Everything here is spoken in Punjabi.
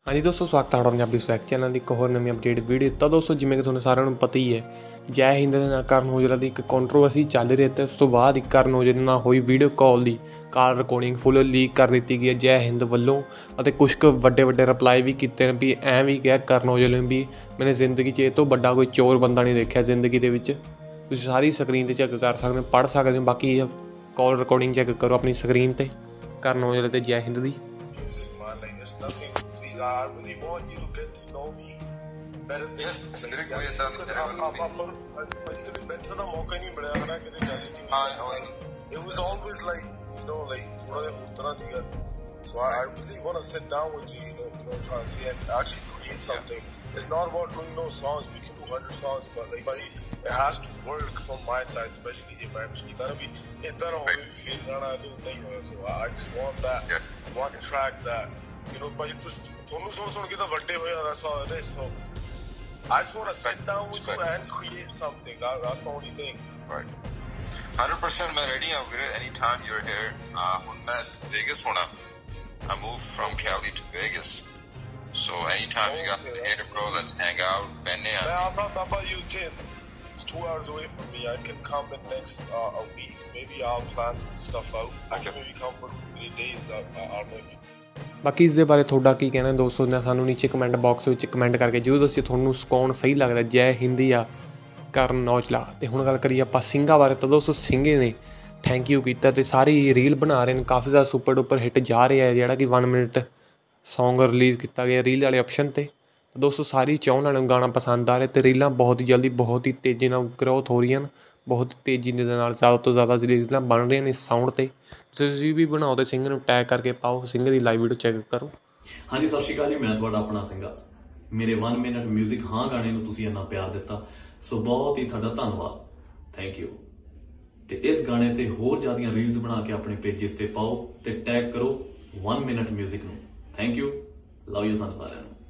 हाँ जी दोस्तों, स्वागत है पंजाबी स्वैग चैनल की एक होर नवी अपडेट वीडियो। तो दोस्तों जिवें कि तुहानूं सारिਆਂ ਨੂੰ पता ही है, जय हिंद ਦੇ ਨਾਲ ਕਰਨ ਔਜਲਾ ਦੀ ਇੱਕ ਕੰਟਰੋਵਰਸੀ ਚੱਲ ਰਹੀ ਹੈ ਤੇ ਉਸ ਤੋਂ ਬਾਅਦ ਇੱਕ ਕਰਨ ਔਜਲੇ ਨਾਲ ਹੋਈ ਵੀਡੀਓ ਕਾਲ ਦੀ ਕਾਲ ਰਿਕਾਰਡਿੰਗ ਫੁੱਲ ਲੀਕ ਕਰ ਦਿੱਤੀ ਗਈ ਹੈ ਜੈ ਹਿੰਦ ਵੱਲੋਂ ਅਤੇ ਕੁਝ ਕੁ ਵੱਡੇ ਰਿਪਲਾਈ ਵੀ ਕੀਤੇ ਨੇ ਵੀ ਐਂ ਵੀ ਕਿਹਾ ਕਰਨ ਔਜਲੇ ਨੇ ਵੀ ਮੈंने ਜ਼ਿੰਦਗੀ 'ਚ ਇਹ ਤੋਂ ਵੱਡਾ ਕੋਈ ਚੋਰ ਬੰਦਾ ਨਹੀਂ ਦੇਖਿਆ ਜ਼ਿੰਦਗੀ ਦੇ ਵਿੱਚ। ਤੁਸੀਂ ਸਾਰੀ ਸਕਰੀਨ 'ਤੇ ਚੈੱਕ ਕਰ ਸਕਦੇ ਹੋ, ਪੜ੍ਹ ਸਕਦੇ ਹੋ। ਬਾਕੀ ਕਾਲ ਰਿਕਾਰਡਿੰਗ ਚੈੱਕ ਕਰੋ ਆਪਣੀ ਸਕਰੀਨ 'ਤੇ ਕਰਨ ਔਜਲੇ ਤੇ ਜੈ ਹਿੰਦ ਦੀ। I really want you to get to know me better than because better the mauka nahi milya na kide jaane ki. It was always like, you know, like thoda utna siga. So I really want to sit down with you, you know, try to see and actually create something. It's not about doing no songs. We can do 100 songs, but like it has to work from my side, especially if I'm Shita na bhi itna na hoye feel gana to nahi hoya. So I just want that one track that, you know, but just ਤੁਹਾਨੂੰ ਸੁਣ ਕੇ ਤਾਂ ਵੱਡੇ ਹੋਏ ਆ ਸੋ I just want to sit down with you and create something. That's the only thing. Right. 100% मैं ready हूँ ਵੀਰੇ, anytime you're here. ਹੁਣ मैं Vegas होना. I moved from Cali to Vegas. So anytime you got here bro, let's hang out. मैं आ सकता but you can. It's 2 hours away from me. I can come in next a week. Maybe I'll plan some stuff out. I can maybe come for 3 days that are with. ਬਾਕੀ ਇਸ ਦੇ ਬਾਰੇ ਤੁਹਾਡਾ ਕੀ ਕਹਿਣਾ ਦੋਸਤੋ ਨੇ ਸਾਨੂੰ ਨੀਚੇ ਕਮੈਂਟ ਬਾਕਸ ਵਿੱਚ ਕਮੈਂਟ ਕਰਕੇ ਜ਼ਰੂਰ ਦੱਸਿਓ ਤੁਹਾਨੂੰ ਕੌਣ ਸਹੀ ਲੱਗਦਾ, ਜੈ ਹਿੰਦ ਜਾਂ ਕਰਨ ਔਜਲਾ। ਤੇ ਹੁਣ ਗੱਲ ਕਰੀਏ ਆਪਾਂ ਸਿੰਘਾਂ ਬਾਰੇ ਤਾਂ ਦੋਸਤੋ ਸਿੰਘੇ ਨੇ ਥੈਂਕ ਯੂ ਕੀਤਾ ਤੇ ਸਾਰੀ ਰੀਲ ਬਣਾ ਰਹੇ ਨੇ, ਕਾਫੀ ਜ਼ਿਆਦਾ ਸੁਪਰ ਡੁਪਰ ਹਿੱਟ ਜਾ ਰਿਹਾ ਹੈ ਜਿਹੜਾ ਕਿ 1 ਮਿੰਟ ਸੌਂਗ ਰਿਲੀਜ਼ ਕੀਤਾ ਗਿਆ ਰੀਲ ਵਾਲੇ ਆਪਸ਼ਨ 'ਤੇ। ਦੋਸਤੋ ਸਾਰੀ ਚਾਹਣ ਵਾਲਿਆਂ ਨੂੰ ਗਾਣਾ ਪਸੰਦ ਆ ਰਿਹਾ ਤੇ ਰੀਲਾਂ ਬਹੁਤ ਹੀ ਜਲਦੀ ਬਹੁਤ ਹੀ ਤੇਜ਼ੀ ਨਾਲ ਗਰੋਥ ਹੋ ਰਹੀਆਂ ਹਨ, ਬਹੁਤ ਤੇਜ਼ੀ ਦੇ ਨਾਲ ਜ਼ਿਆਦਾ ਤੋਂ ਜ਼ਿਆਦਾ ਰੀਲਾਂ ਬਣ ਰਹੀਆਂ ਨੇ ਸਾਊਂਡ 'ਤੇ। ਤੁਸੀਂ ਵੀ ਬਣਾਓ ਤੇ ਸਿੰਘ ਨੂੰ ਟੈਗ ਕਰਕੇ ਪਾਓ, ਸਿੰਘ ਦੀ ਲਾਈਵ ਵੀਡੀਓ ਚੈੱਕ ਕਰੋ। ਹਾਂਜੀ ਸਤਿ ਸ਼੍ਰੀ ਅਕਾਲ ਜੀ, ਮੈਂ ਤੁਹਾਡਾ ਆਪਣਾ ਸਿੰਘਾ। ਮੇਰੇ 1 ਮਿੰਟ ਮਿਊਜ਼ਿਕ ਹਾਂ ਗਾਣੇ ਨੂੰ ਤੁਸੀਂ ਇੰਨਾ ਪਿਆਰ ਦਿੱਤਾ, ਸੋ ਬਹੁਤ ਹੀ ਤੁਹਾਡਾ ਧੰਨਵਾਦ, ਥੈਂਕ ਯੂ। ਤੇ ਇਸ ਗਾਣੇ ਤੇ ਹੋਰ ਜ਼ਿਆਦੀਆਂ ਰੀਲਸ ਬਣਾ ਕੇ ਆਪਣੇ ਪੇਜਿਸ ਤੇ ਪਾਓ ਤੇ ਟੈਗ ਕਰੋ 1 ਮਿੰਟ ਮਿਊਜ਼ਿਕ ਨੂੰ। ਥੈਂਕ ਯੂ, ਲਵ ਯੂ ਤੁਹਾਨੂੰ ਸਾਰਿਆਂ ਨੂੰ।